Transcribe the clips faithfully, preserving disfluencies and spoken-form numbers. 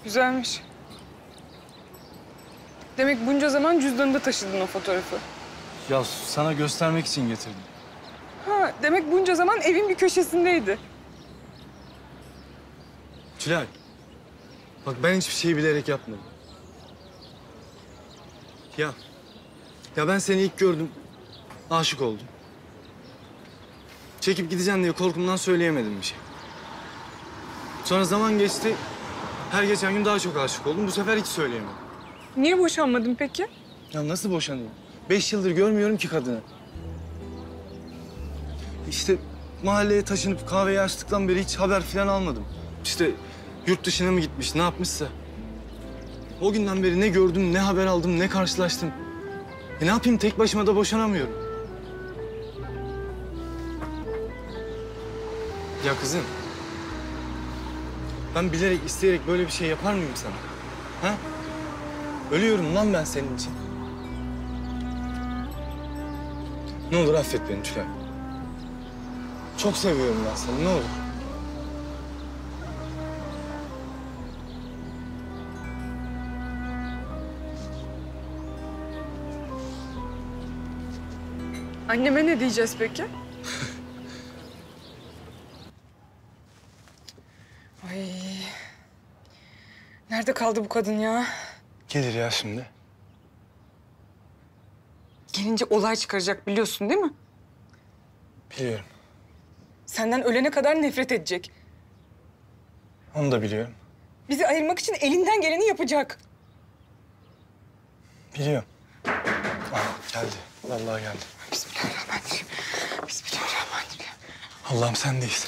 Güzelmiş. Demek bunca zaman cüzdanında taşıdın o fotoğrafı. Ya sana göstermek için getirdim. Ha, demek bunca zaman evin bir köşesindeydi. Tülay, bak ben hiçbir şeyi bilerek yapmadım. Ya, ya ben seni ilk gördüm, aşık oldum. Çekip gideceksin diye korkumdan söyleyemedim bir şey. Sonra zaman geçti, her geçen gün daha çok aşık oldum. Bu sefer hiç söyleyemedim. Niye boşanmadın peki? Ya nasıl boşanayım? Beş yıldır görmüyorum ki kadını. İşte mahalleye taşınıp kahveyi açtıktan beri hiç haber falan almadım. İşte yurt dışına mı gitmiş, ne yapmışsa. O günden beri ne gördüm, ne haber aldım, ne karşılaştım. E ne yapayım, tek başıma da boşanamıyorum. Ya kızım, ben bilerek, isteyerek böyle bir şey yapar mıyım sana? Ha? Ölüyorum lan ben senin için. Ne olur affet beni Tülay. Çok seviyorum ben seni, ne olur. Anneme ne diyeceğiz peki? Ay. Nerede kaldı bu kadın ya? Gelir ya şimdi. Gelince olay çıkaracak biliyorsun değil mi? Biliyorum. Senden ölene kadar nefret edecek. Onu da biliyorum. Bizi ayırmak için elinden geleni yapacak. Biliyorum. Aa, geldi. Vallahi geldi. Bismillahirrahmanirrahim. Bismillahirrahmanirrahim. Allah'ım sendeyiz.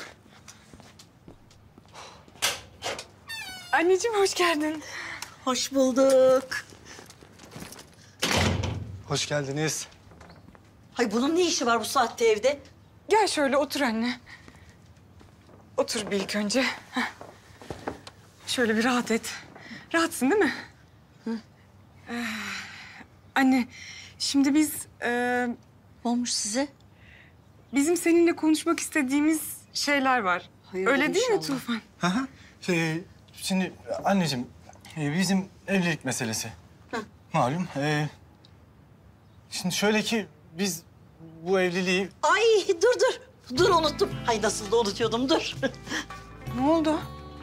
Anneciğim hoş geldin. Hoş bulduk. Hoş geldiniz. Hay bunun ne işi var bu saatte evde? Gel şöyle otur anne. Otur bir ilk önce. Heh. Şöyle bir rahat et. Rahatsın değil mi? Hı. Ee, anne, şimdi biz... E, Ne olmuş size? bizim seninle konuşmak istediğimiz şeyler var. Hayırdır Öyle değil mi inşallah. Tufan? Hı hı. Şey, şimdi anneciğim, e, bizim evlilik meselesi. Hı. Malum. E, şimdi şöyle ki biz bu evliliği... Ay dur dur. Dur unuttum. Ay nasıl da unutuyordum dur. Ne oldu?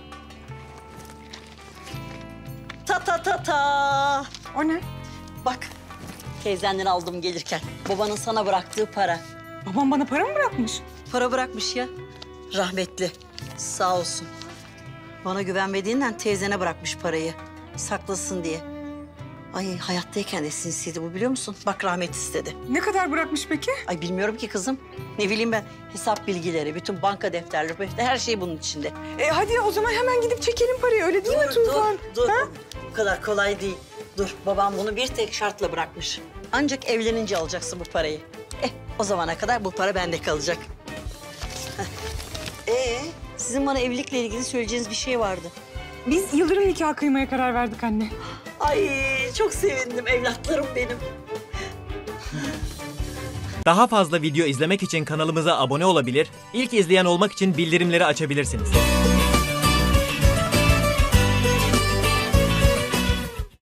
Ta ta ta ta. O ne? Bak teyzenden aldım gelirken. Babanın sana bıraktığı para. Babam bana para mı bırakmış? Para bırakmış ya. Rahmetli. Sağ olsun. Bana güvenmediğinden teyzene bırakmış parayı. Saklasın diye. Ay hayattayken de sinsiydi bu biliyor musun? Bak rahmet istedi. Ne kadar bırakmış peki? Ay bilmiyorum ki kızım. Ne bileyim ben hesap bilgileri, bütün banka defterleri, her şey bunun içinde. E hadi o zaman hemen gidip çekelim parayı. Öyle değil mi Tufan? Dur, dur. Ha? Bu kadar kolay değil. Dur, babam bunu bir tek şartla bırakmış. Ancak evlenince alacaksın bu parayı. Eh, o zamana kadar bu para bende kalacak. Heh. Ee, sizin bana evlilikle ilgili söyleyeceğiniz bir şey vardı. Biz Yıldırım nikahı kıymaya karar verdik anne. Ay çok sevindim evlatlarım benim. Daha fazla video izlemek için kanalımıza abone olabilir, ilk izleyen olmak için bildirimleri açabilirsiniz.